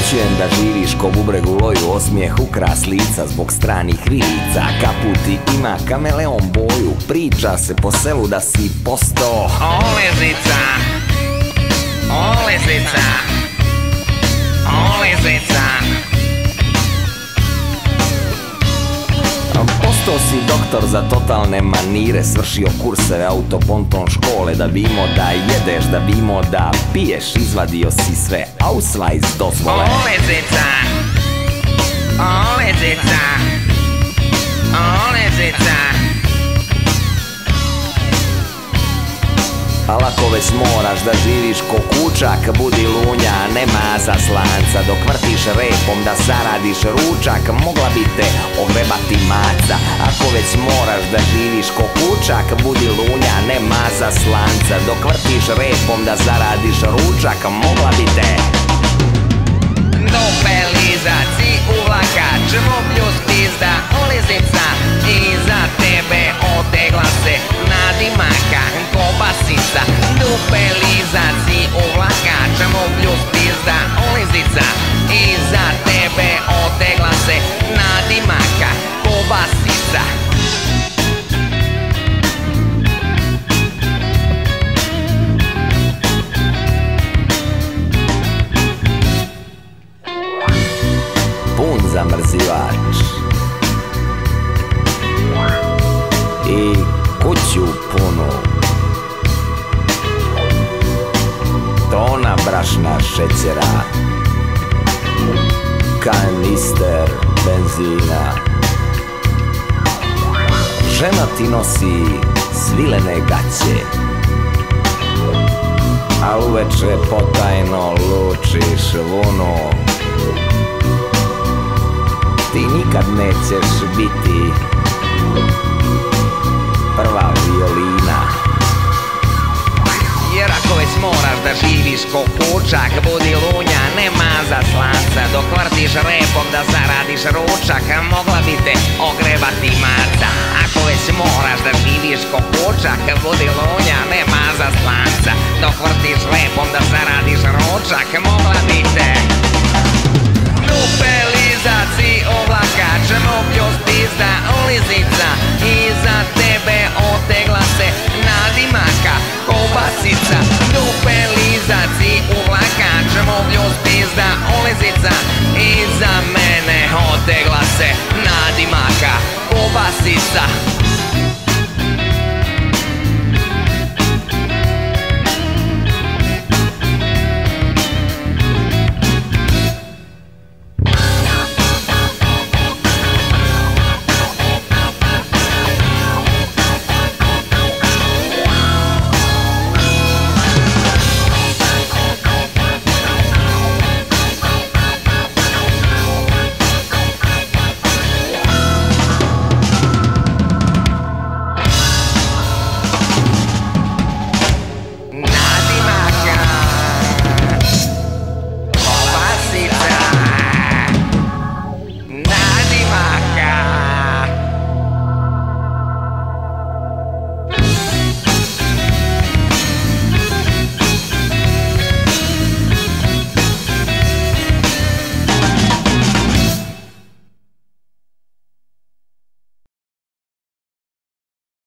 Upućujem da živiš ko bubreg u loju, osmijeh ukras lica zbog stranih ribica. Kaputi ima kameleon boju, priča se po selu da si posto Olezica, olezica, olezica. Postao si doktor za totalne manire, svršio kurseve autoponton škole, da bi imao da jedeš, da bi imao da piješ, izvadio si sve ausweis dozvole. Olezica, olezica, olezica. Al ako već moraš da živiš ko kučak, budi lunja, nema za slanca. Dok vrtiš repom da zaradiš ručak, mogla bi te ogrebati maca. Ako već moraš da živiš ko kučak, budi lunja, nema za slanca. Dok vrtiš repom da zaradiš ručak, mogla bi te Dupe lizac i uvlakač, moblju spizda, olizica. Iza tebe otegla se nadimaka, kobasica. Dupe lizac i uvlakač, moblju spizda, olizica. Iza tebe otegla se nadimaka, kobasica. pun zamrzivač i kuću punu tona brašna, šećera, kanister benzina. Žena ti nosi svilene gaće, a uveče potajno lučiš vunu. Ti nikad nećeš biti prva violina. Jer ako već moraš da živiš ko kučak, budi lunja, nema za slanca. Dok vrtiš repom da zaradiš ručak, mogla bi te ogrebati maca. Ako već moraš da živiš ko kučak, budi lunja, nema